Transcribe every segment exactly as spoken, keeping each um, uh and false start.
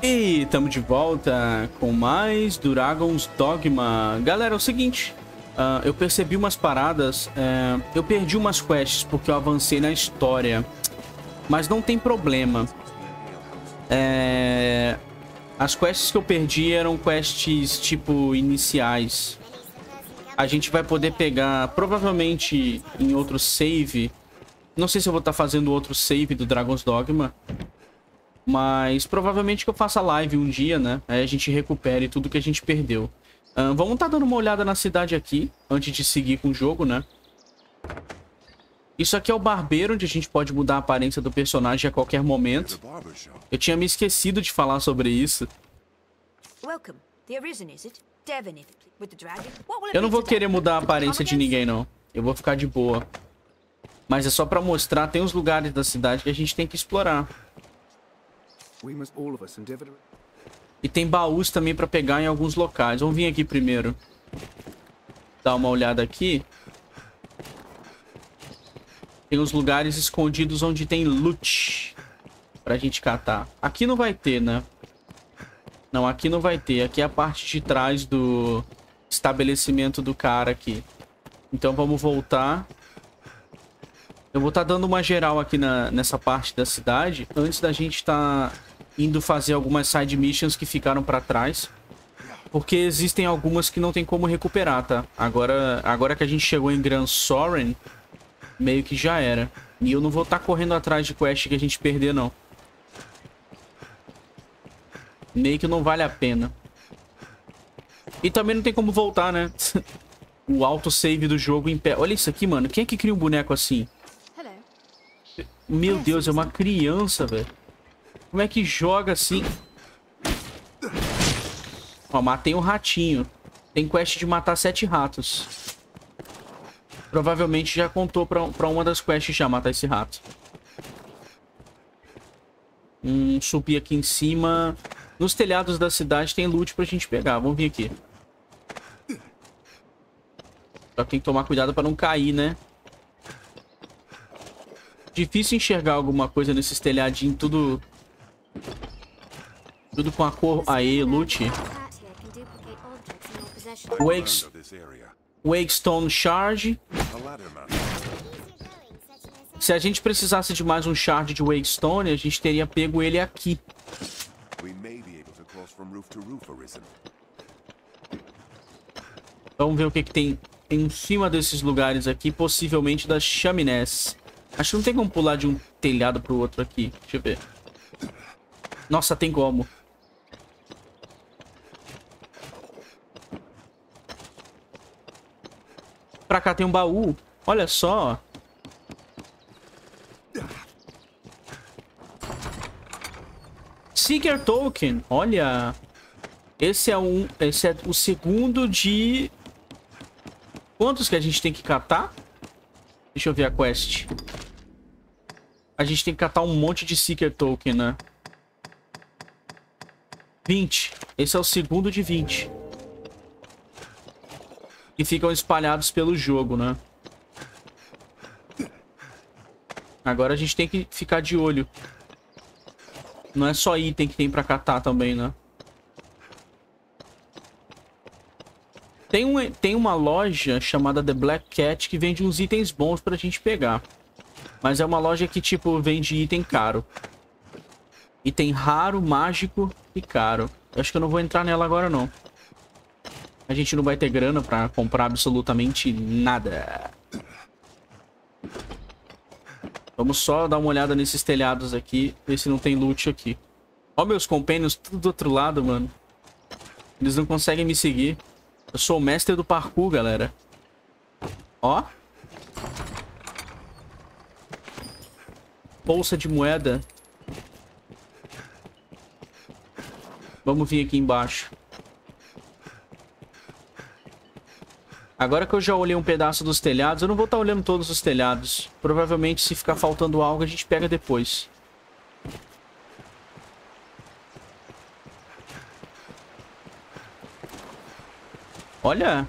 E estamos de volta com mais Dragon's Dogma. Galera, é o seguinte, uh, eu percebi umas paradas, uh, eu perdi umas quests porque eu avancei na história, mas não tem problema. É... As quests que eu perdi eram quests tipo iniciais. A gente vai poder pegar, provavelmente em outro save. Não sei se eu vou estar fazendo outro save do Dragon's Dogma, mas provavelmente que eu faça live um dia, né? Aí a gente recupere tudo que a gente perdeu. Uh, vamos estar dando uma olhada na cidade aqui, antes de seguir com o jogo, né? Isso aqui é o barbeiro, onde a gente pode mudar a aparência do personagem a qualquer momento. Eu tinha me esquecido de falar sobre isso. Eu não vou querer mudar a aparência de ninguém, não. Eu vou ficar de boa. Mas é só pra mostrar, tem uns lugares da cidade que a gente tem que explorar. E tem baús também pra pegar em alguns locais. Vamos vir aqui primeiro. Dar uma olhada aqui. Tem uns lugares escondidos onde tem loot pra gente catar. Aqui não vai ter, né? Não, aqui não vai ter. Aqui é a parte de trás do estabelecimento do cara aqui. Então vamos voltar. Eu vou estar dando uma geral aqui na, nessa parte da cidade, antes da gente estar indo fazer algumas side missions que ficaram pra trás. Porque existem algumas que não tem como recuperar, tá? Agora, agora que a gente chegou em Gran Soren, meio que já era. E eu não vou estar correndo atrás de quest que a gente perder, não. Meio que não vale a pena. E também não tem como voltar, né? O autosave do jogo em pé. Olha isso aqui, mano. Quem é que cria um boneco assim? Meu Deus, é uma criança, velho. Como é que joga assim? Ó, matei um ratinho. Tem quest de matar sete ratos. Provavelmente já contou pra, pra uma das quests já matar esse rato. Hum, subir aqui em cima. Nos telhados da cidade tem loot pra gente pegar. Vamos vir aqui. Só que tem que tomar cuidado pra não cair, né? Difícil enxergar alguma coisa nesses telhadinhos, tudo... Tudo com a cor... Aê, loot. Wakes... Wakestone Shard. Se a gente precisasse de mais um Shard de Wakestone, a gente teria pego ele aqui. Vamos ver o que, que tem em cima desses lugares aqui, possivelmente das chaminés. Acho que não tem como pular de um telhado pro outro aqui. Deixa eu ver. Nossa, tem como. Pra cá tem um baú. Olha só. Seeker Token. Olha. Esse é um. Esse é o segundo de... Quantos que a gente tem que catar? Deixa eu ver a quest. A gente tem que catar um monte de Seeker Token, né? vinte. Esse é o segundo de vinte. E ficam espalhados pelo jogo, né? Agora a gente tem que ficar de olho. Não é só item que tem pra catar também, né? Tem, um, tem uma loja chamada The Black Cat que vende uns itens bons pra gente pegar. Mas é uma loja que, tipo, vende item caro. Item raro, mágico e caro. Eu acho que eu não vou entrar nela agora, não. A gente não vai ter grana pra comprar absolutamente nada. Vamos só dar uma olhada nesses telhados aqui. Ver se não tem loot aqui. Ó, meus companions tudo do outro lado, mano. Eles não conseguem me seguir. Eu sou o mestre do parkour, galera. Ó. Bolsa de moeda. Vamos vir aqui embaixo. Agora que eu já olhei um pedaço dos telhados, eu não vou estar olhando todos os telhados. Provavelmente, se ficar faltando algo, a gente pega depois. Olha.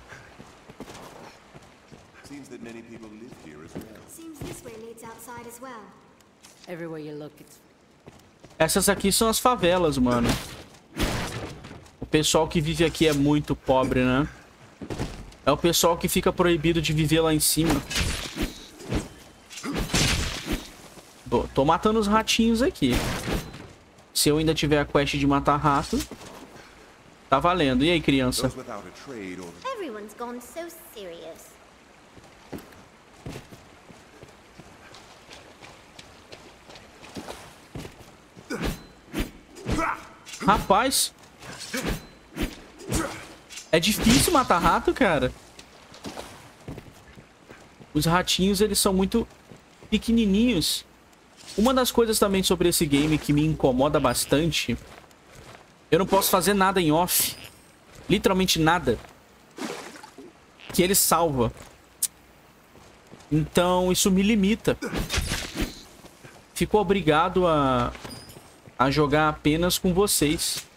Essas aqui são as favelas, mano. pessoal que vive aqui é muito pobre, né? É o pessoal que fica proibido de viver lá em cima. Tô, tô matando os ratinhos aqui. Se eu ainda tiver a quest de matar rato, tá valendo. E aí, criança? Everyone's gone so serious. Rapaz, é difícil matar rato, cara. Os ratinhos, eles são muito pequenininhos. Uma das coisas também sobre esse game que me incomoda bastante, eu não posso fazer nada em off. Literalmente nada. Que ele salva. Então, isso me limita. Fico obrigado a... a jogar apenas com vocês.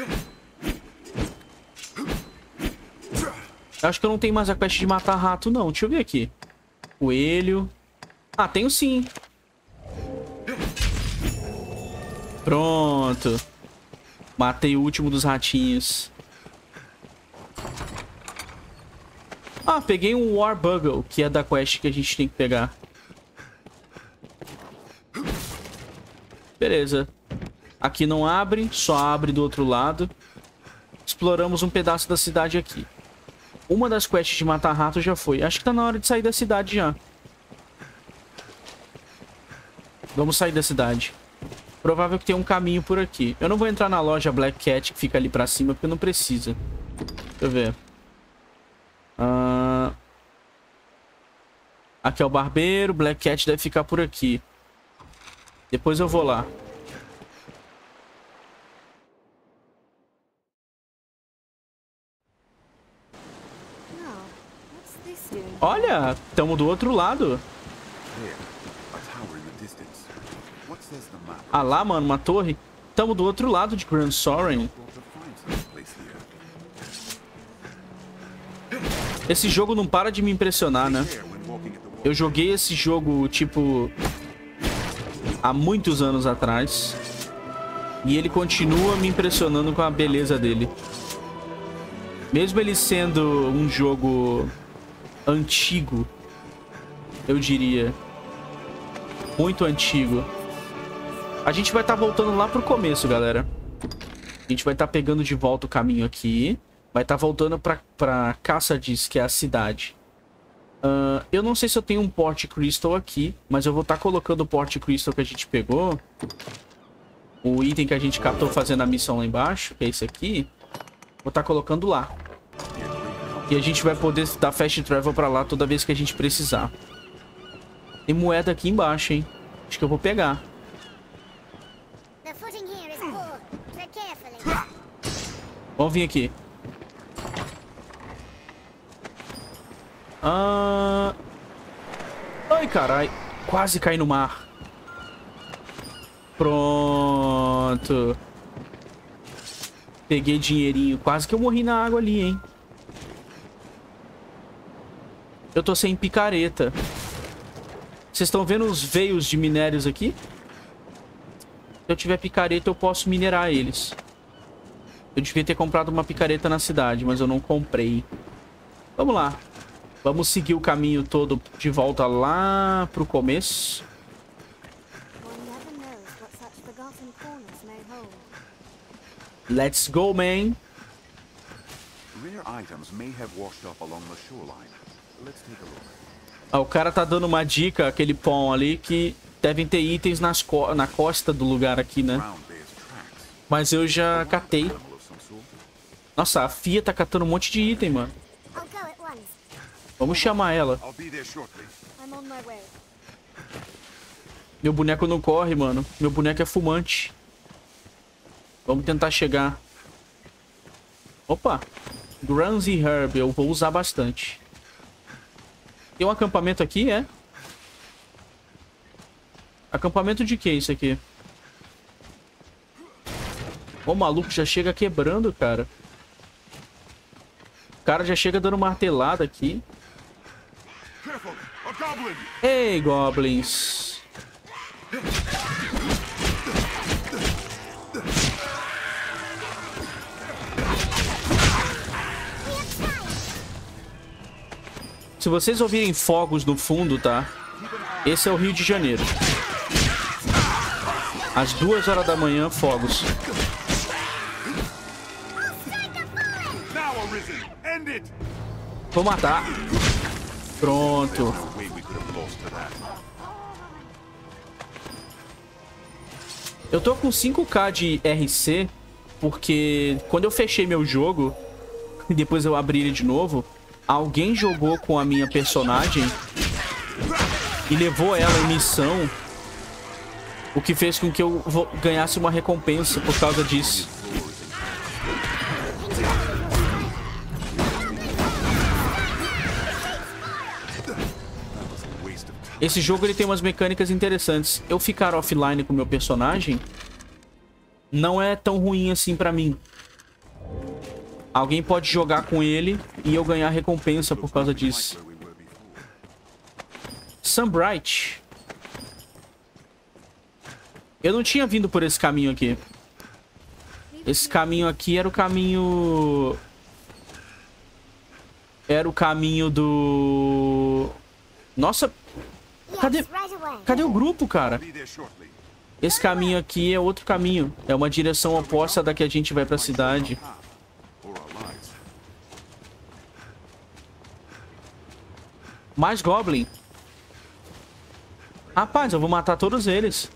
Eu acho que eu não tenho mais a quest de matar rato, não. Deixa eu ver aqui. Coelho. Ah, tenho sim. Pronto. Matei o último dos ratinhos. Ah, peguei um Warbugle, que é da quest que a gente tem que pegar. Beleza. Aqui não abre, só abre do outro lado. Exploramos um pedaço da cidade aqui. Uma das quests de matar rato já foi. Acho que tá na hora de sair da cidade já. Vamos sair da cidade. Provável que tem um caminho por aqui. Eu não vou entrar na loja Black Cat que fica ali pra cima, porque não precisa. Deixa eu ver. Ah... Aqui é o barbeiro. Black Cat deve ficar por aqui. Depois eu vou lá. Olha, estamos do outro lado. Ah lá, mano, uma torre. Estamos do outro lado de Grand Soren. Esse jogo não para de me impressionar, né? Eu joguei esse jogo, tipo, há muitos anos atrás. E ele continua me impressionando com a beleza dele. Mesmo ele sendo um jogo antigo, eu diria. Muito antigo. A gente vai estar tá voltando lá pro começo, galera. A gente vai estar tá pegando de volta o caminho aqui. Vai estar tá voltando pra, pra Caçadis, que é a cidade. Uh, eu não sei se eu tenho um Port Crystal aqui, mas eu vou estar tá colocando o Port Crystal que a gente pegou. O item que a gente captou fazendo a missão lá embaixo, que é esse aqui. Vou estar tá colocando lá. E a gente vai poder dar fast travel pra lá toda vez que a gente precisar. Tem moeda aqui embaixo, hein? Acho que eu vou pegar. Vamos vir aqui. Ah... Ai, carai. Quase caí no mar. Pronto. Peguei dinheirinho. Quase que eu morri na água ali, hein? Eu tô sem picareta. Vocês estão vendo os veios de minérios aqui? Se eu tiver picareta, eu posso minerar eles. Eu devia ter comprado uma picareta na cidade, mas eu não comprei. Vamos lá. Vamos seguir o caminho todo de volta lá pro começo. Let's go, man. Ah, o cara tá dando uma dica, aquele pão ali, que devem ter itens nas co na costa do lugar aqui, né? Mas eu já catei. Nossa, a Fia tá catando um monte de item, mano. Vamos chamar ela. Meu boneco não corre, mano. Meu boneco é fumante. Vamos tentar chegar. Opa. Grunzy Herb. Eu vou usar bastante. Tem um acampamento aqui, é? Acampamento de que isso aqui? O maluco já chega quebrando, cara. O cara já chega dando martelada aqui. Ei, goblins. Se vocês ouvirem fogos no fundo, tá? Esse é o Rio de Janeiro. Às duas horas da manhã, fogos. Vou matar. Pronto. Eu tô com cinco K de R C, porque quando eu fechei meu jogo, e depois eu abri ele de novo, alguém jogou com a minha personagem e levou ela em missão, o que fez com que eu ganhasse uma recompensa por causa disso. Esse jogo ele tem umas mecânicas interessantes. Eu ficar offline com o meu personagem não é tão ruim assim pra mim. Alguém pode jogar com ele e eu ganhar recompensa por causa disso. Sunbright. Eu não tinha vindo por esse caminho aqui. Esse caminho aqui era o caminho... Era o caminho do... Nossa... Cadê... Cadê o grupo, cara? Esse caminho aqui é outro caminho. É uma direção oposta da que a gente vai pra cidade. Mais Goblin. Rapaz, eu vou matar todos eles.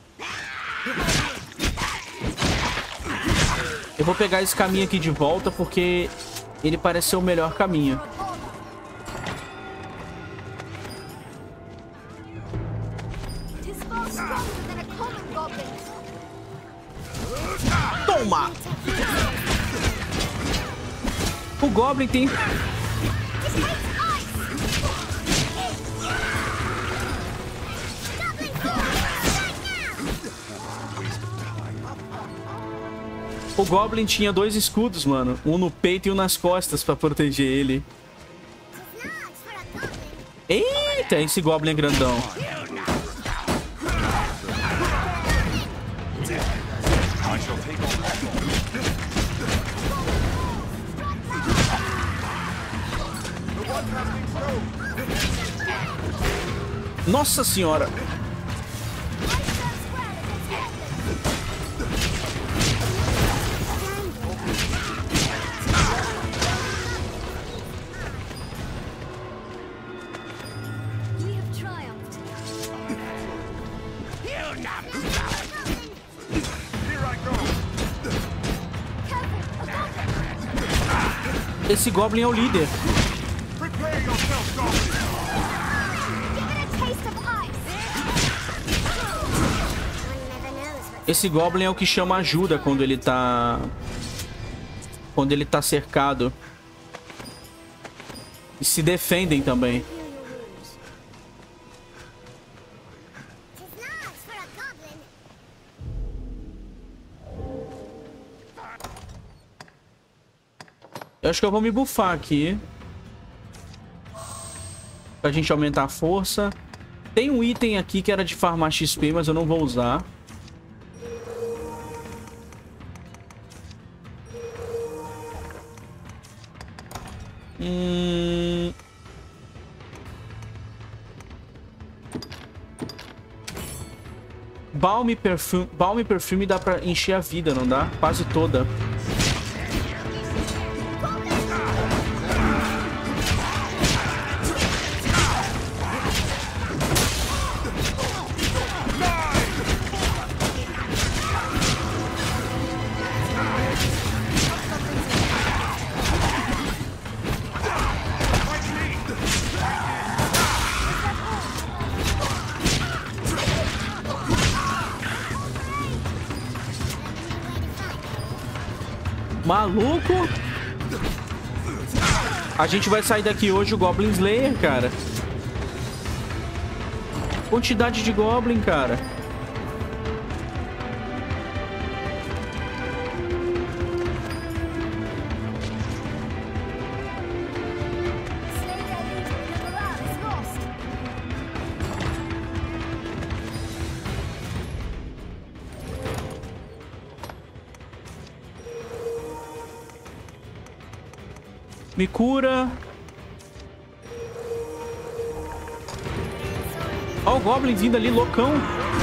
Eu vou pegar esse caminho aqui de volta porque ele parece ser o melhor caminho. Toma! O Goblin tem... O Goblin tinha dois escudos, mano. Um no peito e um nas costas pra proteger ele. Eita, esse Goblin é grandão. Nossa senhora. Esse Goblin é o líder. Esse Goblin é o que chama ajuda quando ele tá... Quando ele tá cercado. E se defendem também. Eu acho que eu vou me buffar aqui. Pra gente aumentar a força. Tem um item aqui que era de farmar X P, mas eu não vou usar. Hum... Balm e perfume, Balm e perfume dá pra encher a vida, não dá? Quase toda. Maluco! A gente vai sair daqui hoje o Goblin Slayer, cara. Quantidade de Goblin, cara. Me cura. Ó o Goblin vindo ali, loucão.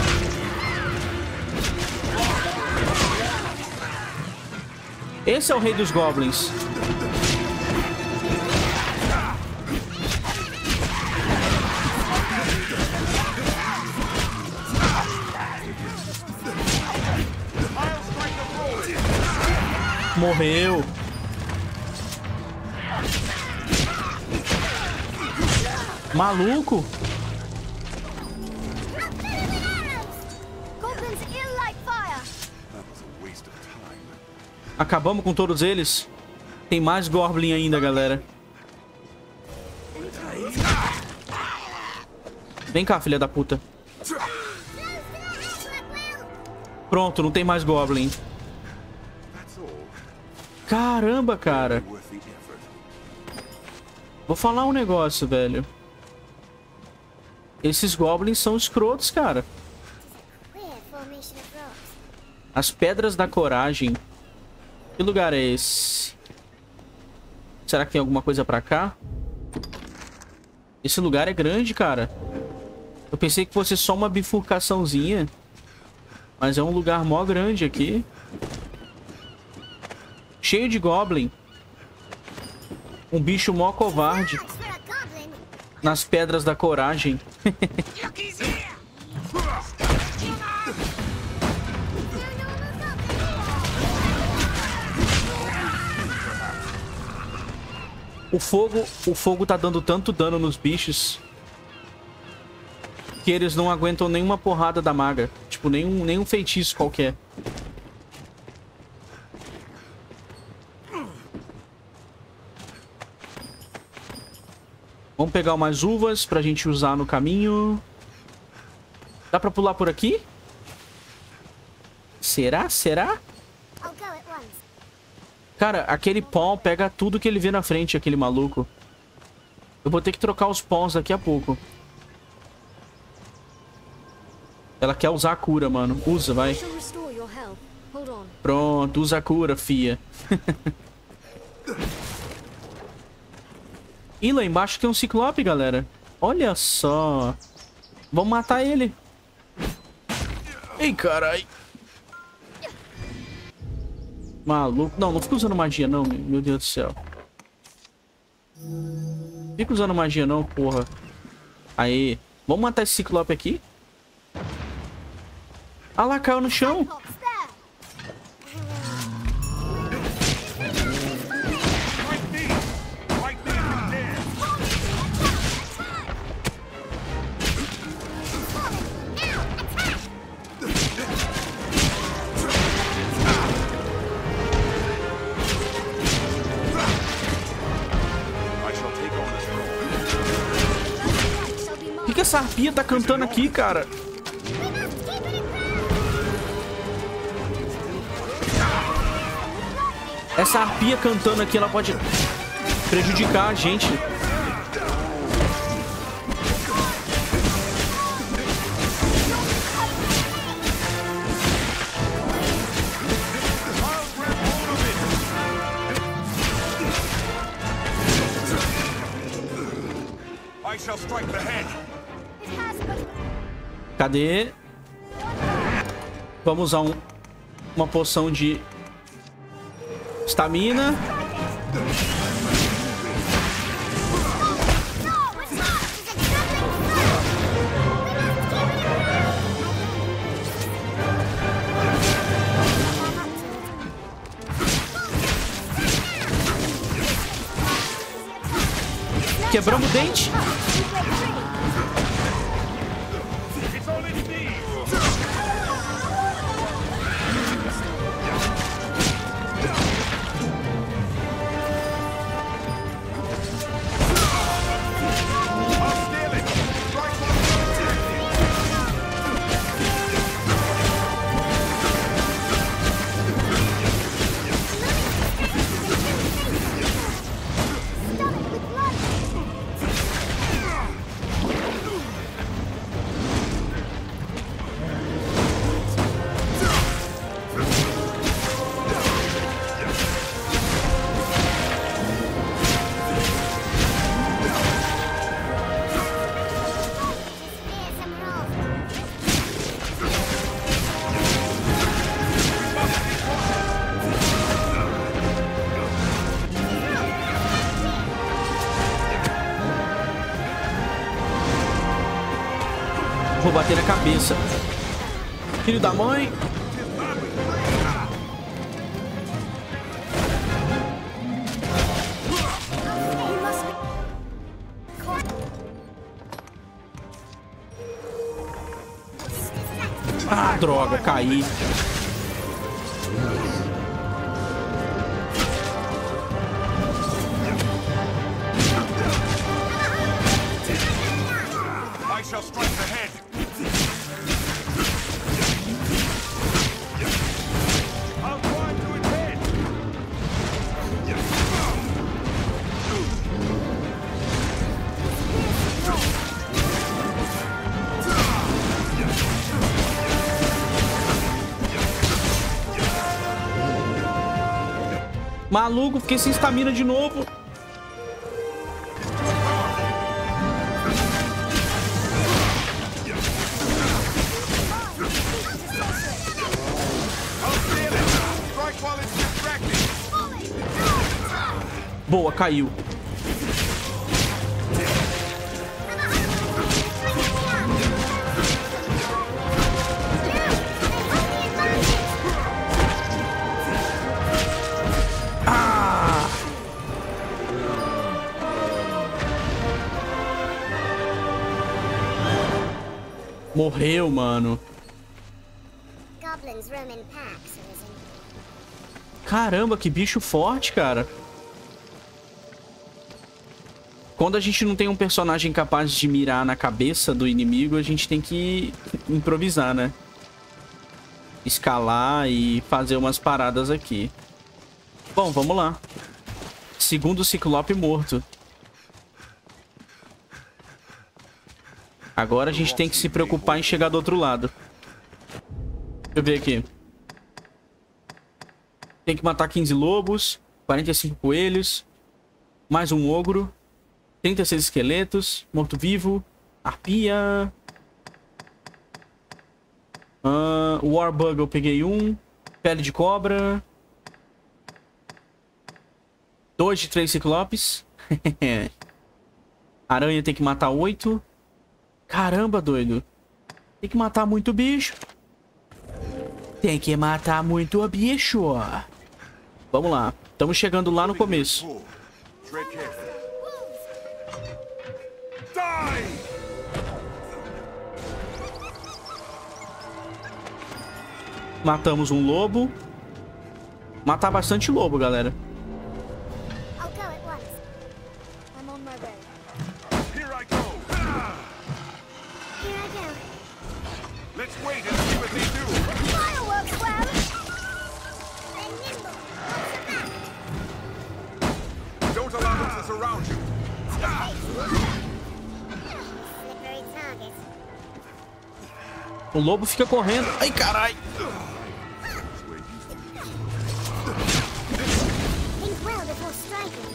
Esse é o rei dos Goblins. Morreu. Maluco. Acabamos com todos eles. Tem mais Goblin ainda, galera. Vem cá, filha da puta. Pronto, não tem mais Goblin. Caramba, cara. Vou falar um negócio, velho. Esses Goblins são escrotos, cara. As Pedras da Coragem. Que lugar é esse? Será que tem alguma coisa pra cá? Esse lugar é grande, cara. Eu pensei que fosse só uma bifurcaçãozinha. Mas é um lugar mó grande aqui. Cheio de Goblin. Um bicho mó covarde. Nas Pedras da Coragem. O fogo, o fogo tá dando tanto dano nos bichos que eles não aguentam nenhuma porrada da maga. Tipo, nenhum, nenhum feitiço qualquer. Vamos pegar umas uvas pra gente usar no caminho. Dá pra pular por aqui? Será? Será? Cara, aquele pão pega tudo que ele vê na frente, aquele maluco. Eu vou ter que trocar os pães daqui a pouco. Ela quer usar a cura, mano. Usa, vai. Pronto, usa a cura, fia. Ih, lá embaixo tem um ciclope, galera. Olha só. Vamos matar ele. Ei, carai. Maluco. Não, não fica usando magia, não. Meu Deus do céu. Fica usando magia, não, porra. Aí. Vamos matar esse ciclope aqui. Ah lá, caiu no chão. O que, que essa arpia tá cantando aqui, cara? Essa arpia cantando aqui, ela pode prejudicar a gente. Cadê? Vamos usar um, uma poção de estamina. Quebramos o dente. vou bater na cabeça. Filho da mãe. Ah, droga, caí. I shall strike the head. I'll climb to its head. Maluco, fiquei sem estamina de novo. Boa, caiu. Ah! Morreu, mano. Goblins roam in packs, Arisen. Caramba, que bicho forte, cara. Quando a gente não tem um personagem capaz de mirar na cabeça do inimigo, a gente tem que improvisar, né? Escalar e fazer umas paradas aqui. Bom, vamos lá. Segundo Ciclope morto. Agora a gente tem que se preocupar em chegar do outro lado. Deixa eu ver aqui. Tem que matar quinze lobos, quarenta e cinco coelhos, mais um ogro, trinta e seis esqueletos, morto-vivo, arpia. Uh, Warbug eu peguei um, pele de cobra, dois de três ciclopes. Aranha tem que matar oito. Caramba, doido. Tem que matar muito bicho. Tem que matar muito bicho. Vamos lá. Estamos chegando lá no começo. Matamos um lobo. Matar bastante lobo, galera. I'll go at once. I'm on my way. Here I go. Here I go. Let's wait and see what they do. Fireworks, well! They're nimble. What's the back? Don't allow them to surround you. Slippery target. O lobo fica correndo. Ai, carai. Think well before striking.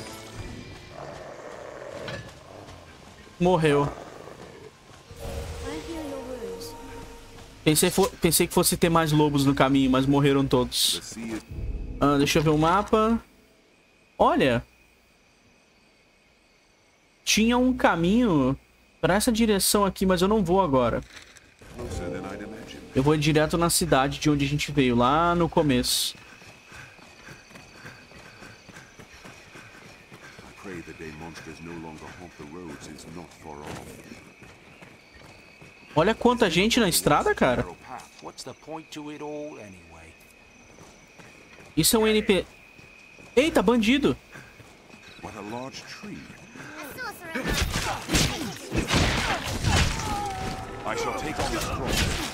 Morreu. I hear your wounds. Pensei, fo pensei que fosse ter mais lobos no caminho, mas morreram todos. Ah, deixa eu ver o mapa. Olha. Tinha um caminho para essa direção aqui, mas eu não vou agora. Eu vou direto na cidade de onde a gente veio, lá no começo. Olha quanta gente na estrada, cara. Isso é um N P... Eita, bandido. I shall take on the scroll.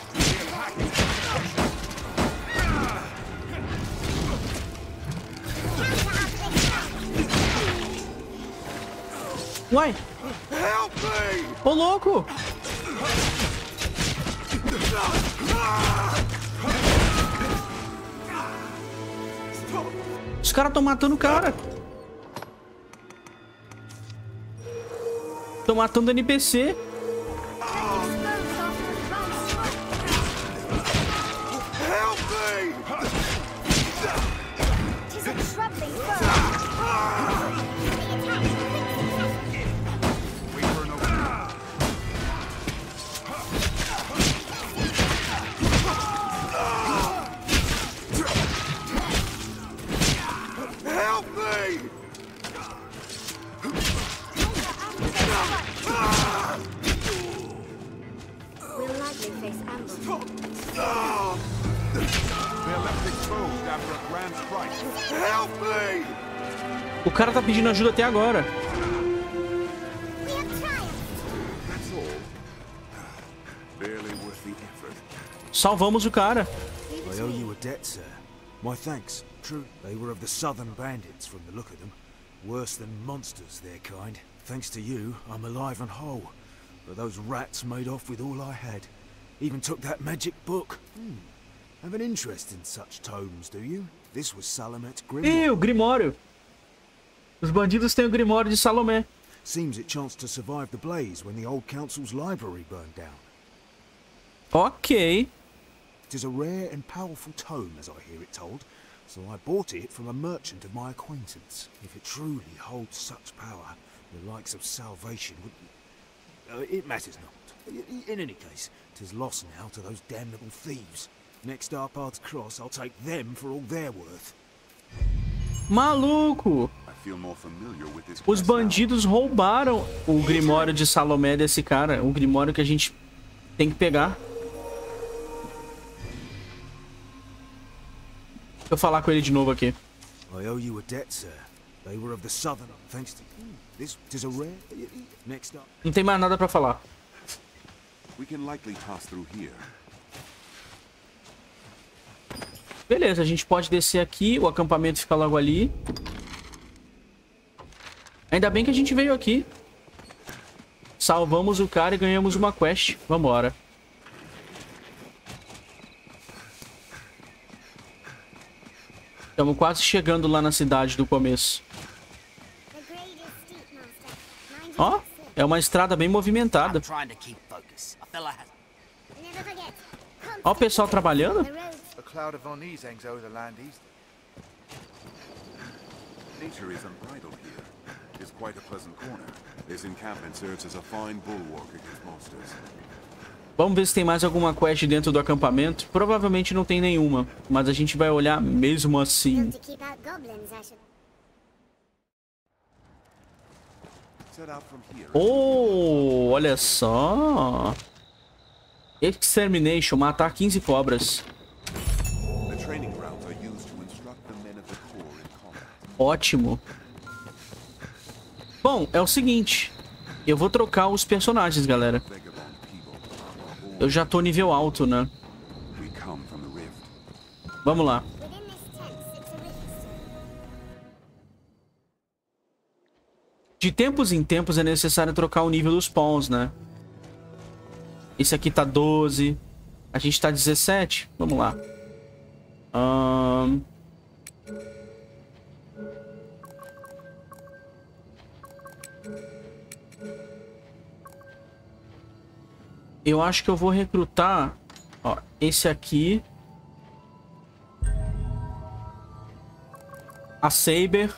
Uai. Help me! Ô, louco. Os caras estão matando o cara. Estão matando N P C. Help me! Tis a troubling foe. Wait for an opening. Help me! We'll likely face ambush. They're left exposed after a grand strike. Help me! O cara tá pedindo ajuda até agora. We have triumphed. That's all. Barely worth the effort. Salvamos o cara. I owe you a debt, sir. My thanks. True, they were of the southern bandits from the look of them. Worse than monsters, their kind. Thanks to you, I'm alive and whole. But those rats made off with all I had. Even took that magic book. Hmm. Have an interest in such tomes, do you? This was Salamet's Ih, grimoire. o Grimório. Os bandidos têm o Grimório de Salomé. Seems it chanced to survive the blaze when the old council's library burned down. Ok. It is a rare and powerful tome, as I hear it told, so I bought it from a merchant of my acquaintance. If it truly holds such power, the likes of salvation would... Uh, it matters not. I- In any case, 'tis lost now to those damnable thieves. Next our paths cross, I'll take them for all they're worth. Maluco. I feel more familiar with this Os quest now. bandidos roubaram o Grimório de Salomé desse cara. O Grimório que a gente tem que pegar. Deixa eu falar com ele de novo aqui. I owe you a debt, sir. They were of the southern... Thanks to... This 'tis a rare... Next up... Não tem mais nada pra falar. We can likely pass through here. Beleza, a gente pode descer aqui. O acampamento fica logo ali. Ainda bem que a gente veio aqui. Salvamos o cara e ganhamos uma quest. Vambora. Estamos quase chegando lá na cidade do começo. The grade is steep, Master. Mind Ó, you, é uma estrada bem movimentada. Trying to keep focus. A fella has. never forget. Ó o pessoal trabalhando. The roads. A cloud of unease hangs over the land east. Nature is unbridled here. It's quite a pleasant corner. This encampment serves as a fine bulwark against monsters. Vamos ver se tem mais alguma quest dentro do acampamento. Provavelmente não tem nenhuma, mas a gente vai olhar mesmo assim. To keep out goblins, I should. Set out from here. Oh, olha só. Extermination, matar quinze cobras. The training grounds are used to instruct the men of the corps in combat. Ótimo. Bom, é o seguinte. Eu vou trocar os personagens, galera. Vagabond people are all Eu já tô nível alto, né? we come from the rift. Vamos lá. Within this tent sits a rift. De tempos em tempos é necessário trocar o nível dos pawns, né? Esse aqui tá doze. A gente tá dezessete. Vamos lá. Ahn... Eu acho que eu vou recrutar... Ó, esse aqui. A Saber.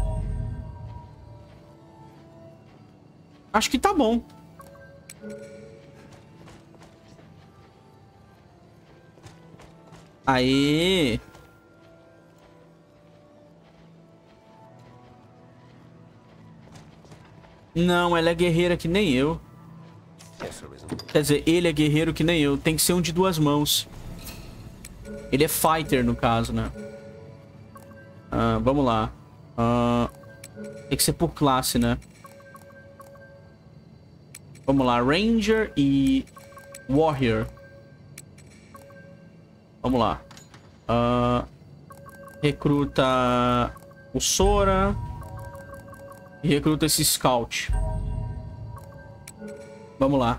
Acho que tá bom. Aê! Não, ela é guerreira que nem eu. Quer dizer, ele é guerreiro que nem eu. Tem que ser um de duas mãos. Ele é fighter, no caso, né? Ah, vamos lá. Ah, tem que ser por classe, né? Vamos lá. Ranger e Warrior. Vamos lá. Ah, recruta o Sora. E recruta esse Scout. Vamos lá.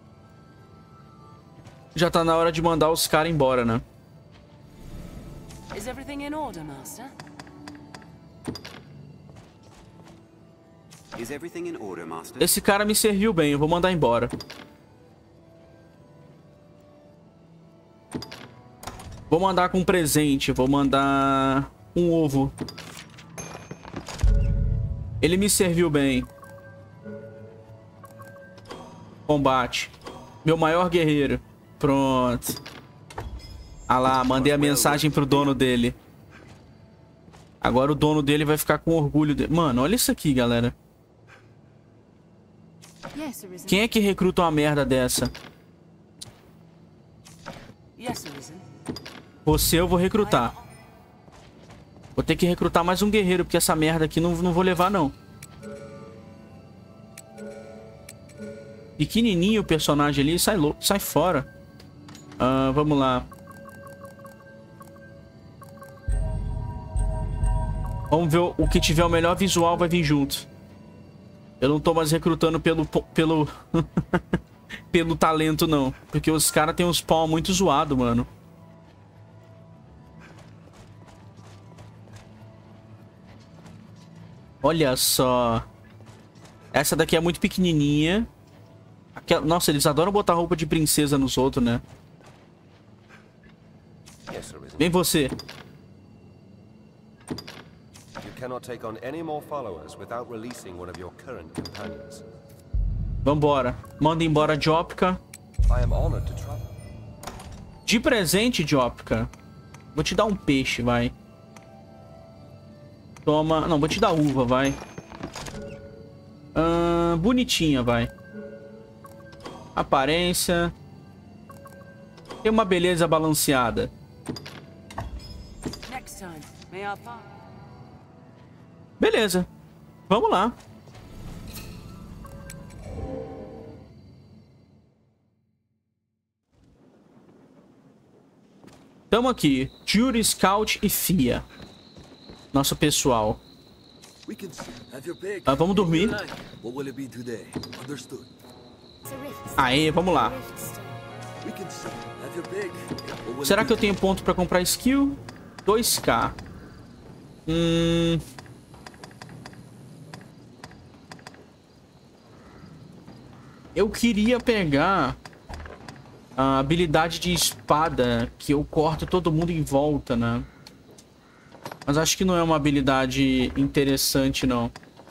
Já tá na hora de mandar os caras embora, né? Is everything in order, Master? Is everything in order, Master? Esse cara me serviu bem, eu vou mandar embora. Vou mandar com um presente, vou mandar um ovo. Ele me serviu bem. Combate. Meu maior guerreiro. Pronto. Ah lá, mandei a mensagem pro dono dele. Agora o dono dele vai ficar com orgulho dele. Mano, olha isso aqui, galera. Yes, Arisen. Quem é que recruta uma merda dessa? Yes, Arisen. Você eu vou recrutar. Vou ter que recrutar mais um guerreiro, porque essa merda aqui não, não vou levar, não. Pequenininho o personagem ali, sai, louco, sai fora. Uh, vamos lá. Vamos ver o que tiver o melhor visual vai vir junto. Eu não tô mais recrutando pelo... Pelo, pelo talento, não. Porque os caras têm uns pau muito zoado, mano. Olha só. Essa daqui é muito pequenininha. Aquela... Nossa, eles adoram botar roupa de princesa nos outros, né? Vem você. Vambora. Manda embora Jopka. De presente, Jopka. Vou te dar um peixe, vai. Toma. Não, vou te dar uva, vai. Ah, bonitinha, vai. Aparência. Tem uma beleza balanceada. Beleza. Vamos lá. Tamo aqui. Jury, Scout e Fia. Nosso pessoal. Ah, vamos dormir. Aê, vamos lá. Será que eu tenho ponto pra comprar skill? dois K. Hum... Eu queria pegar a habilidade de espada, que eu corto todo mundo em volta, né? Mas acho que não é uma habilidade interessante, não.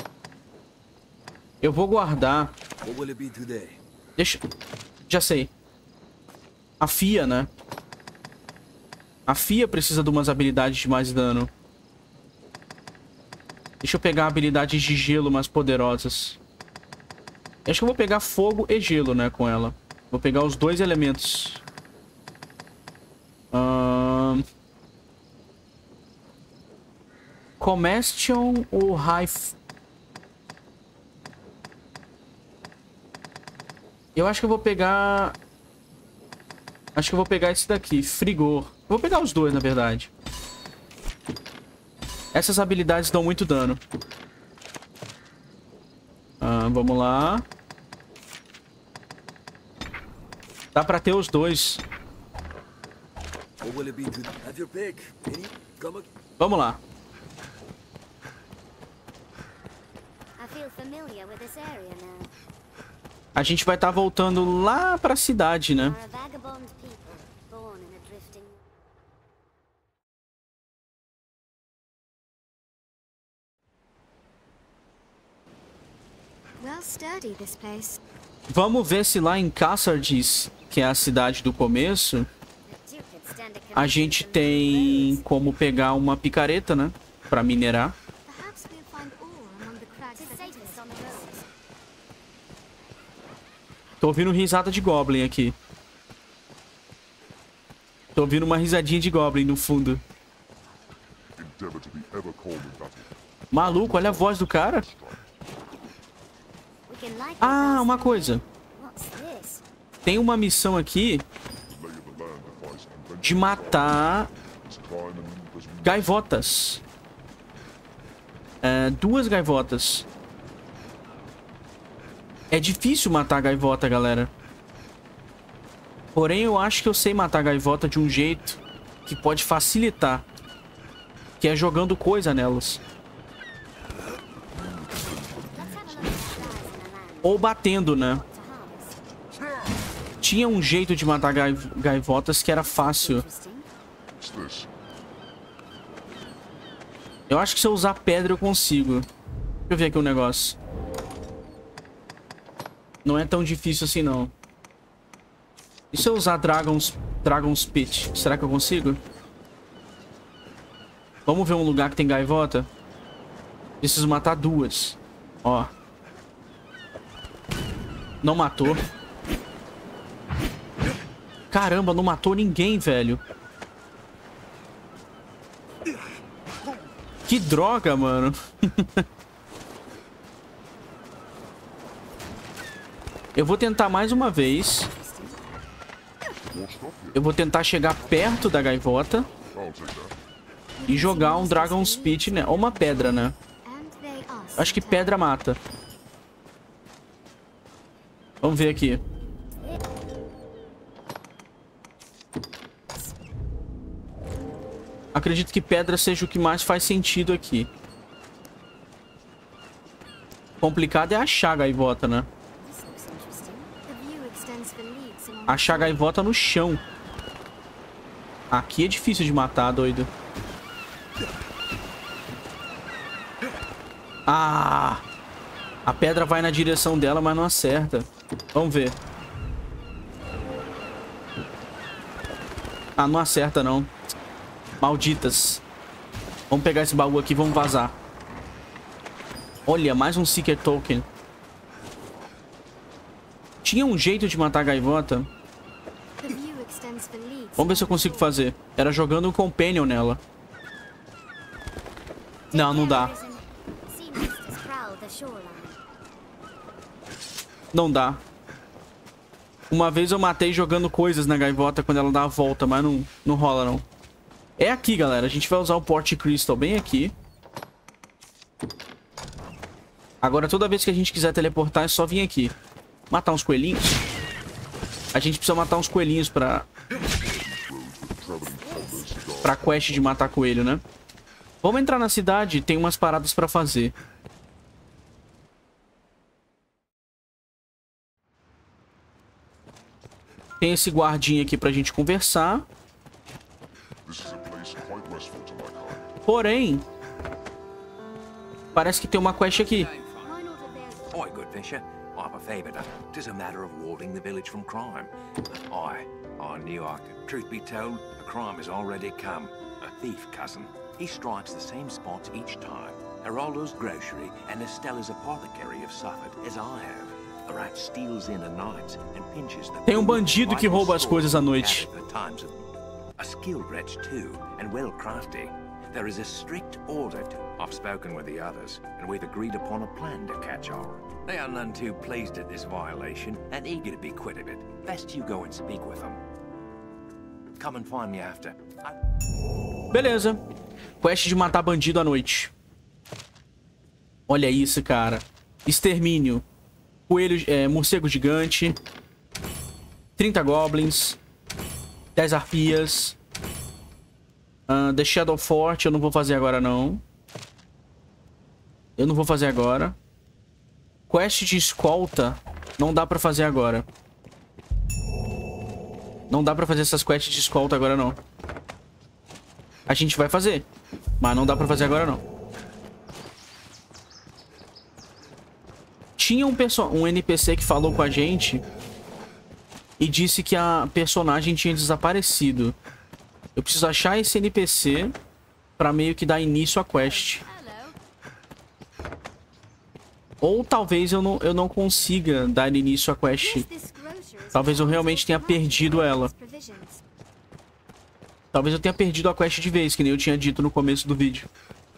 Eu vou guardar. Deixa... Já sei. A Fia, né? A Fia precisa de umas habilidades de mais dano. Deixa eu pegar habilidades de gelo mais poderosas. Acho que eu vou pegar fogo e gelo, né, com ela. Vou pegar os dois elementos. Ahn... Comestion ou High... Eu acho que eu vou pegar... Acho que eu vou pegar esse daqui, Frigor. Vou pegar os dois, na verdade. Essas habilidades dão muito dano. Ah, vamos lá. Dá pra ter os dois. Vamos lá. A gente vai estar voltando lá pra cidade, né? Vamos ver se lá em Cassardis, que é a cidade do começo, a gente tem como pegar uma picareta, né? Pra minerar. Tô ouvindo risada de Goblin aqui. Tô ouvindo uma risadinha de Goblin no fundo. Maluco, olha a voz do cara. Ah, uma coisa. Tem uma missão aqui de matar gaivotas. É, duas gaivotas. É difícil matar gaivota, galera. Porém, eu acho que eu sei matar gaivota de um jeito que pode facilitar. Que é jogando coisa nelas. Ou batendo, né? Tinha um jeito de matar gaivotas que era fácil. Eu acho que se eu usar pedra eu consigo. Deixa eu ver aqui um negócio. Não é tão difícil assim, não. E se eu usar Dragon's, Dragon's Pit? Será que eu consigo? Vamos ver um lugar que tem gaivota? Preciso matar duas. Ó. Não matou. Caramba, não matou ninguém, velho. Que droga, mano. Eu vou tentar mais uma vez. Eu vou tentar chegar perto da gaivota e jogar um Dragon Spit, né? Ou uma pedra, né? Acho que pedra mata. Vamos ver aqui. Acredito que pedra seja o que mais faz sentido aqui. Complicado é achar a gaivota, né? Achar a gaivota no chão. Aqui é difícil de matar, doido. Ah! A pedra vai na direção dela, mas não acerta. Vamos ver. Ah, não acerta, não. Malditas. Vamos pegar esse baú aqui e vamos vazar. Olha, mais um Seeker Token. Tinha um jeito de matar a gaivota. Vamos ver se eu consigo fazer. Era jogando um Companion nela. Não, não dá. Não dá. Uma vez eu matei jogando coisas na gaivota quando ela dá a volta, mas não, não rola, não. É aqui, galera. A gente vai usar o Port Crystal bem aqui. Agora, toda vez que a gente quiser teleportar, é só vir aqui. Matar uns coelhinhos. A gente precisa matar uns coelhinhos pra... Pra quest de matar coelho, né? Vamos entrar na cidade. Tem umas paradas pra fazer. Tem esse guardinha aqui pra gente conversar. Porém, parece que tem uma quest aqui. Oi, good Fisher. I'm a favor. Tis a matter of warding the village from crime. I, I knew I could. Truth be told, the crime has already come. A thief, cousin. He strikes the same spots each time. Geraldo's grocery and Estella's apothecary have suffered, as I have. The rat steals in at night and pinches the... Tem um bandido que rouba as coisas à noite. A skilled wretch too, and well crafty. There is a strict order to... I've spoken with the others, and we've agreed upon a plan to catch our... They are none too pleased at this violation, and eager to be quit of it. Best you go and speak with them. Come and find me after. I... Beleza. Quest de matar bandido à noite. Olha isso, cara. Extermínio. Coelho, é, morcego gigante. trinta goblins. dez arpias. Uh, The Shadow Fort eu não vou fazer agora, não. Eu não vou fazer agora. Quest de escolta não dá pra fazer agora. Não dá pra fazer essas quests de escolta agora, não. A gente vai fazer, mas não dá pra fazer agora, não. Tinha um, um N P C que falou com a gente e disse que a personagem tinha desaparecido. Eu preciso achar esse N P C pra meio que dar início à quest. Ou talvez eu não, eu não consiga dar início à quest. Talvez eu realmente tenha perdido ela. Talvez eu tenha perdido a quest de vez, que nem eu tinha dito no começo do vídeo.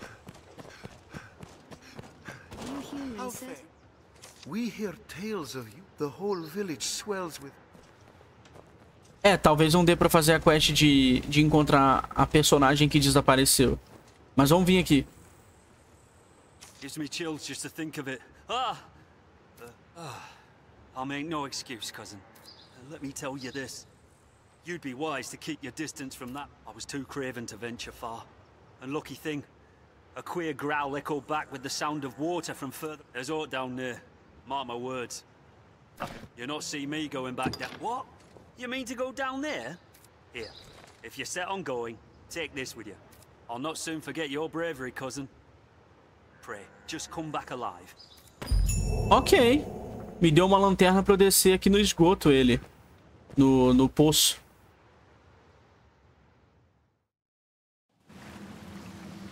É, talvez não dê pra fazer a quest de, de encontrar a personagem que desapareceu. Mas vamos vir aqui. Gives me chills just to think of it. Ah! Uh, ah. I'll make no excuse, cousin. Uh, let me tell you this. You'd be wise to keep your distance from that. I was too craven to venture far. And lucky thing, a queer growl echoed back with the sound of water from further. There's aught down there. Mark my words. You'll not see me going back down. What? You mean to go down there? Here, if you're set on going, take this with you. I'll not soon forget your bravery, cousin. Pray, just come back alive. Ok. Me deu uma lanterna pra eu descer aqui no esgoto, ele. No, no poço.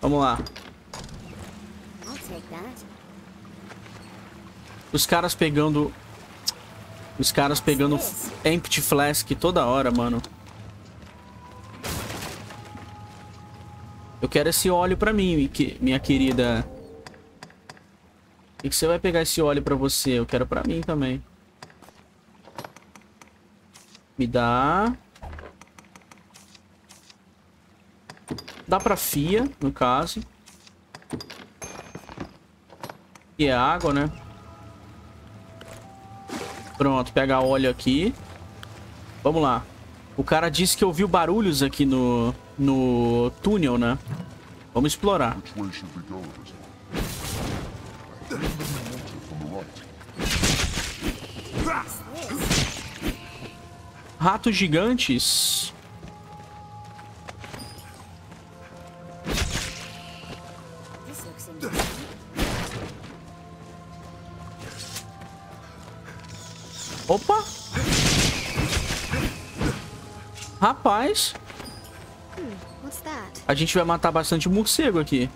Vamos lá. I'll take that. Os caras pegando... Os caras pegando Empty Flask toda hora, mano. Eu quero esse óleo pra mim, minha querida. E que você vai pegar esse óleo pra você? Eu quero pra mim também. Me dá. Dá pra Fia, no caso. E é água, né? Pronto, pega óleo aqui. Vamos lá. O cara disse que ouviu barulhos aqui no, no túnel, né? Vamos explorar. Ratos gigantes. Opa! Rapaz, What's that? a gente vai matar bastante morcego aqui.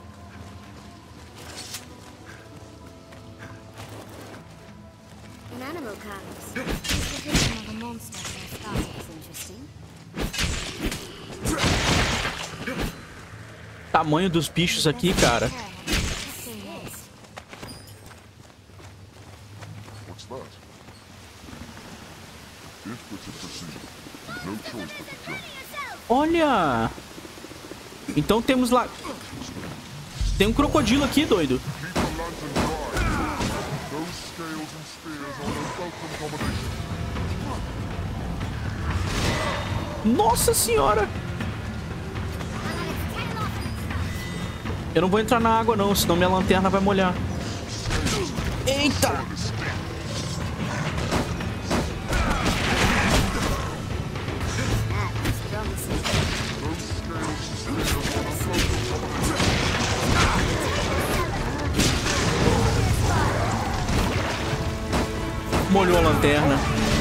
An animal carcass. Just the vision of a monster in a sky is interesting. Tamanho dos bichos aqui, cara. Olha! Então temos lá... Tem um crocodilo aqui, doido. Nossa senhora! Eu não vou entrar na água não, senão minha lanterna vai molhar. Eita! Molhou a lanterna.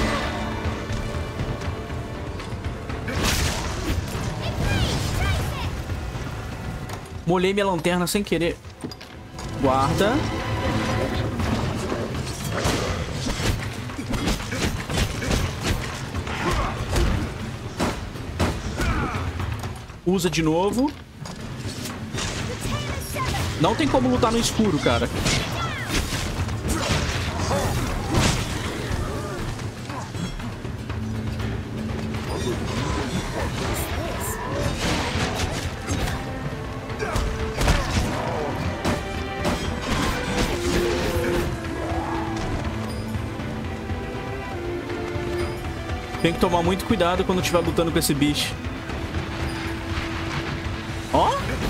Molhei minha lanterna sem querer. Guarda. Usa de novo. Não tem como lutar no escuro, cara. Tem que tomar muito cuidado quando estiver lutando com esse bicho. Ó!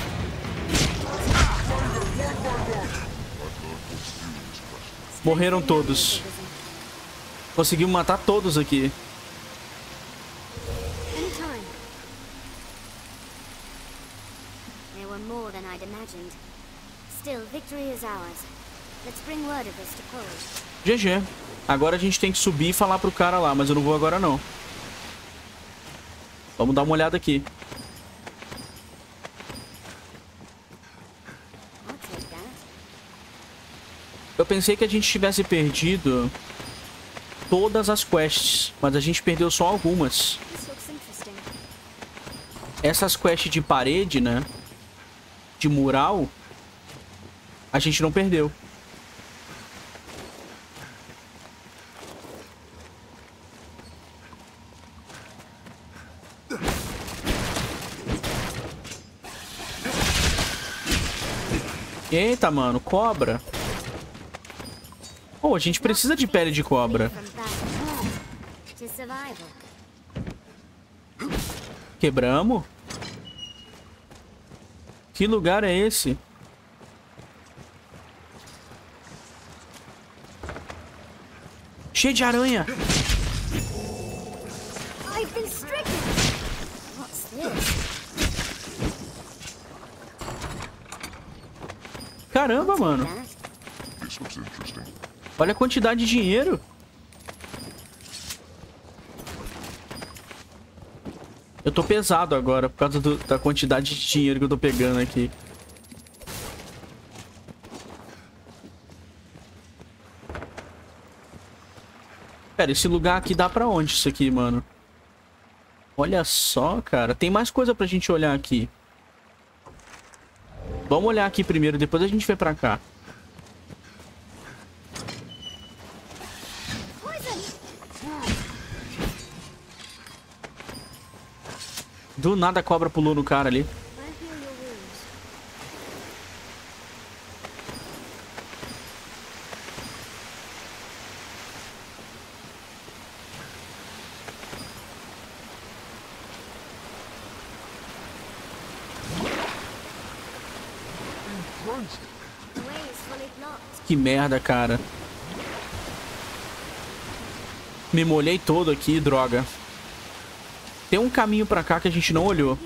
Morreram todos. Conseguimos matar todos aqui. Anytime. There were more than I'd imagined. Still, victory is ours. Let's bring word of this to Cole. G G. Agora a gente tem que subir e falar pro cara lá, mas eu não vou agora não. Vamos dar uma olhada aqui. Eu pensei que a gente tivesse perdido todas as quests, mas a gente perdeu só algumas. Essas quests de parede, né? De mural, a gente não perdeu. Eita, mano, cobra. Pô, a gente precisa de pele de cobra. Quebramos? Que lugar é esse? Cheio de aranha. Caramba, mano. Olha a quantidade de dinheiro. Eu tô pesado agora por causa do, da quantidade de dinheiro que eu tô pegando aqui. Pera, esse lugar aqui dá pra onde isso aqui, mano? Olha só, cara. Tem mais coisa pra gente olhar aqui. Vamos olhar aqui primeiro, depois a gente vai pra cá. Do nada a cobra pulou no cara ali. Que merda, cara. Me molhei todo aqui, droga. Tem um caminho pra cá que a gente não olhou.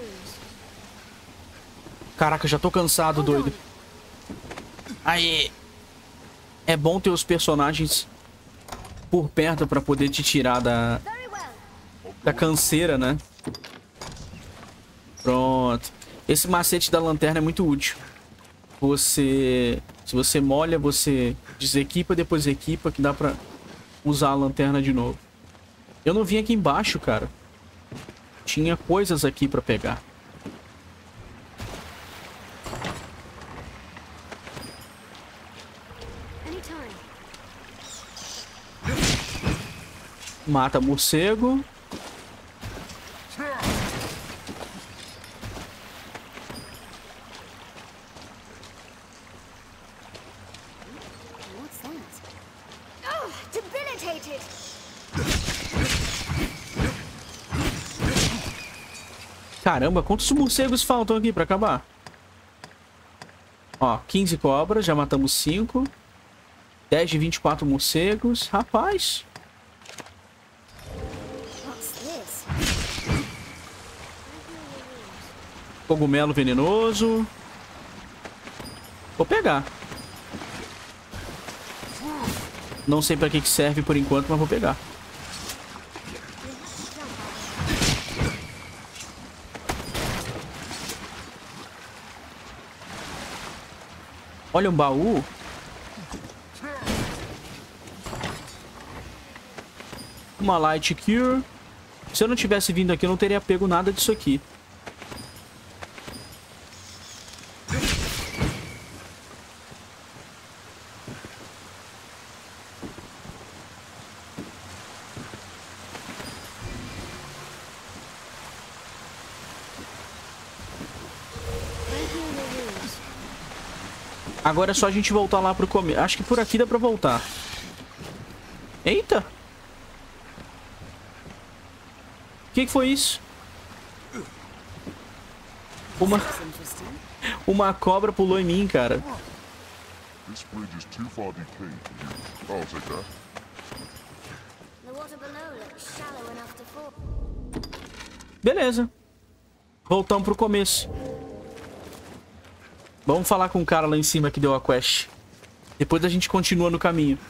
Caraca, já tô cansado, doido. Aí. É bom ter os personagens por perto pra poder te tirar da... Da canseira, né? Pronto. Esse macete da lanterna é muito útil. Você... Se você molha, você desequipa, depois equipa, que dá pra usar a lanterna de novo. Eu não vim aqui embaixo, cara. Tinha coisas aqui pra pegar. Mata morcego. Caramba, quantos morcegos faltam aqui pra acabar? Ó, quinze cobras, já matamos cinco. dez de vinte e quatro morcegos. Rapaz. Cogumelo venenoso. Vou pegar. Não sei pra que que serve por enquanto, mas vou pegar. Olha um baú. Uma light cure. Se eu não tivesse vindo aqui, eu não teria pego nada disso aqui. Agora é só a gente voltar lá pro começo. Acho que por aqui dá pra voltar. Eita! O que que foi isso? Uma... Uma cobra pulou em mim, cara. Beleza. Voltamos pro começo. Vamos falar com o cara lá em cima que deu a quest. Depois a gente continua no caminho.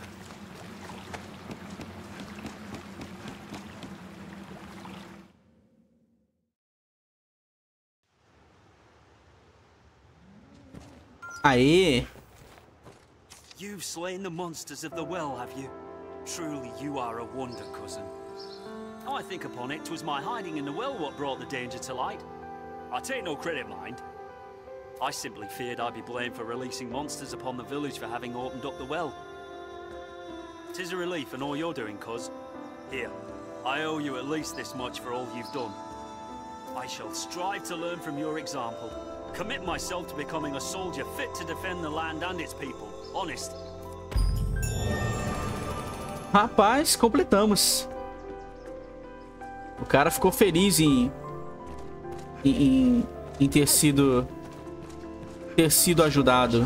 Aê! You've slain the monsters of the well, have you? Truly, you are a wonder, cousin. I think upon it, 'twas my hiding in the well what brought the danger to light. I take no credit, mind. I simply feared I'd be blamed for releasing monsters upon the village for having opened up the well. 'Tis a relief in all you're doing, cuz. Here, I owe you at least this much for all you've done. I shall strive to learn from your example. Commit myself to becoming a soldier fit to defend the land and its people. Honest. Rapaz, completamos. O cara ficou feliz em... Em, em ter sido... ter sido ajudado.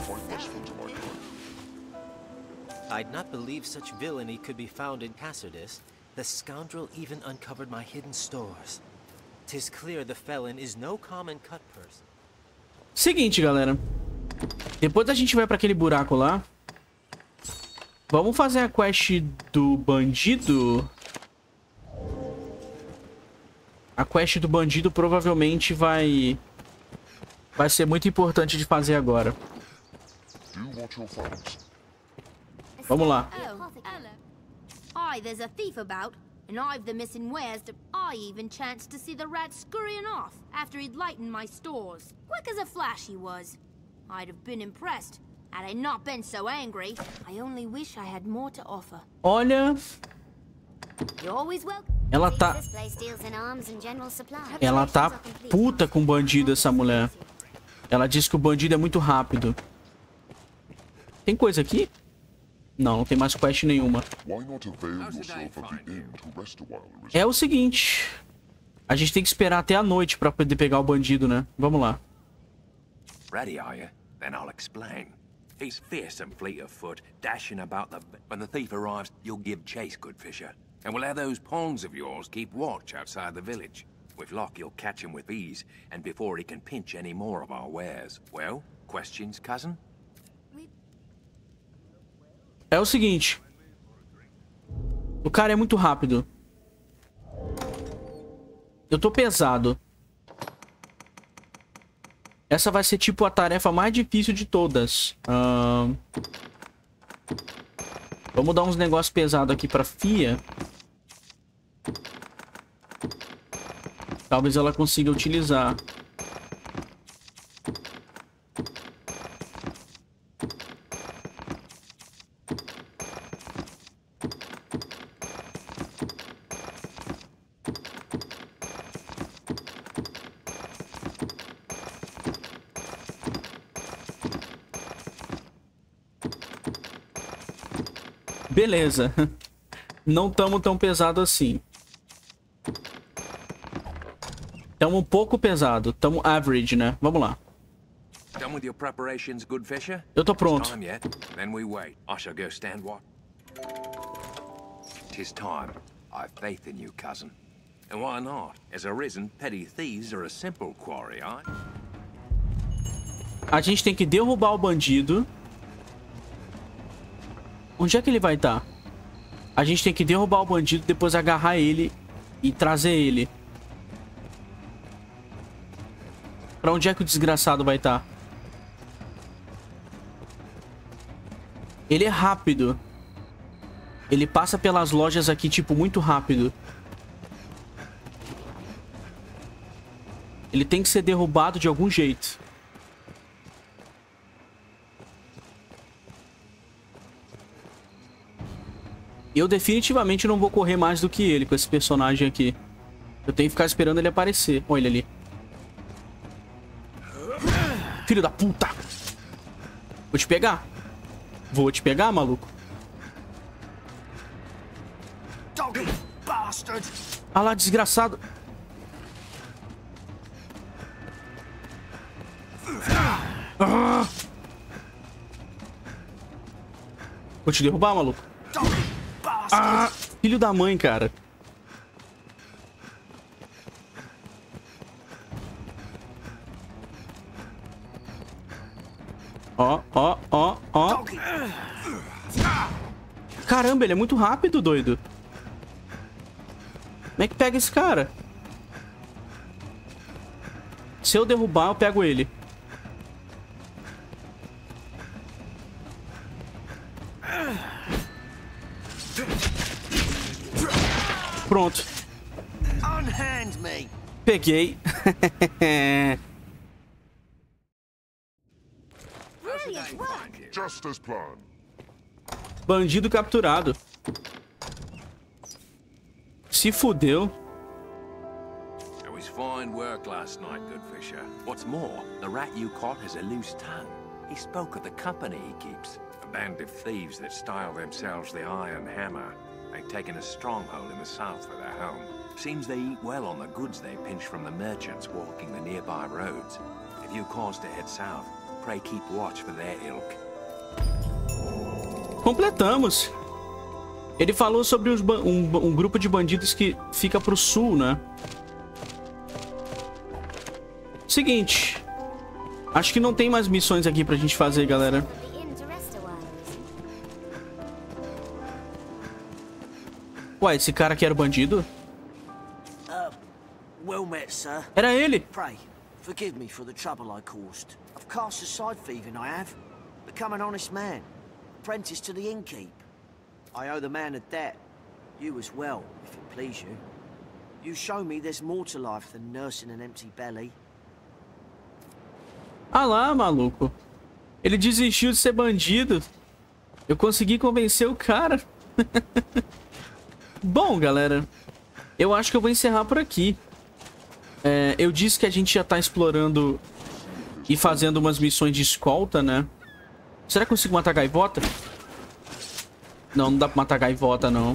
I'd not believe such villainy could be found in Cassardis. The scoundrel even uncovered my hidden stores. 'Tis clear the felon is no common cut person. Seguinte, galera. Depois a gente vai pra aquele buraco lá. Vamos fazer a quest do bandido. A quest do bandido provavelmente vai... Vai ser muito importante de fazer agora. Vamos lá. I Why, there's a thief about, and I've the missing wares to... I even chanced to see the rat scurrying off after he'd lightened my stores. Quick as a flash he was. I'd have been impressed had I not been so angry. I only wish I had more to offer. Olha, You're always welcome. ela tá, This place deals in arms and general supplies. ela tá puta com o bandido, essa mulher. Ela diz que o bandido é muito rápido. Tem coisa aqui? Não, não tem mais quest nenhuma. É o seguinte, a gente tem que esperar até a noite pra poder pegar o bandido, né? Vamos lá. Ready, are you? Then I'll explain. He's fierce and fleet of foot, dashing about the... When the thief arrives, you'll give chase, good fisher. And we'll have those pawns of yours keep watch outside the village. With luck, you'll catch him with ease, and before he can pinch any more of our wares. Well, questions, cousin? É o seguinte. O cara é muito rápido. Eu tô pesado. Essa vai ser tipo a tarefa mais difícil de todas. Uh... Vamos dar uns negócios pesados aqui pra Fia. Talvez ela consiga utilizar. Beleza. Não tamo tão pesado assim. Tamo um pouco pesado. Tamo average, né? Vamos lá. Done with your preparations, good fisher? Eu tô pronto. Time yet? Then we wait. I shall go stand watch. Tis time. I've faith in you, cousin. And why not? As arisen, petty thieves are a simple quarry, aye? A gente tem que derrubar o bandido. Onde é que ele vai estar? A gente tem que derrubar o bandido, depois agarrar ele e trazer ele. Pra onde é que o desgraçado vai estar? Ele é rápido. Ele passa pelas lojas aqui, tipo, muito rápido. Ele tem que ser derrubado de algum jeito. Eu definitivamente não vou correr mais do que ele com esse personagem aqui. Eu tenho que ficar esperando ele aparecer. Olha ele ali. Filho da puta! Vou te pegar. Vou te pegar, maluco. Ah lá, desgraçado. Ah! Vou te derrubar, maluco. Ah, filho da mãe, cara. Ó, ó, ó, ó. Caramba, ele é muito rápido, doido. Como é que pega esse cara? Se eu derrubar, eu pego ele. Pronto. Peguei. Bandido capturado. Se fudeu. It was fine work last night, good fisher. What's more, the rat you caught has a loose tongue. He spoke of the company he keeps. A band of thieves that style themselves the Iron Hammer. They've taken a stronghold in the south for their home. Seems they eat well on the goods they pinch from the merchants walking the nearby roads. If you cause to head south, pray keep watch for their ilk. Completamos. Ele falou sobre os um, um grupo de bandidos que fica pro sul, né? Seguinte. Acho que não tem mais missões aqui pra gente fazer, galera. Ué, esse cara aqui era o bandido? Uh, well met, sir. Era ele. Pray, forgive me for the trouble I caused. I've cast aside thieving, I have. Become an honest man. Apprentice to the innkeep. I owe the man a debt. You as well, if it please you. You show me there's more to life than nursing an empty belly. Ah lá, maluco. Ele desistiu de ser bandido. Eu consegui convencer o cara. Bom, galera, eu acho que eu vou encerrar por aqui. É, eu disse que a gente já tá explorando e fazendo umas missões de escolta, né? Será que eu consigo matar gaivota? Não, não dá pra matar gaivota, não.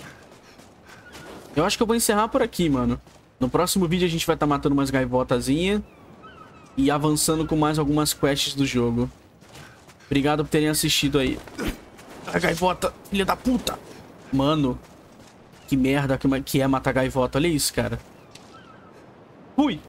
Eu acho que eu vou encerrar por aqui, mano. No próximo vídeo a gente vai estar tá matando umas gaivotazinhas e avançando com mais algumas quests do jogo. Obrigado por terem assistido aí. A gaivota, filha da puta. Mano, que merda que é matar gaivota. Olha isso, cara. Fui.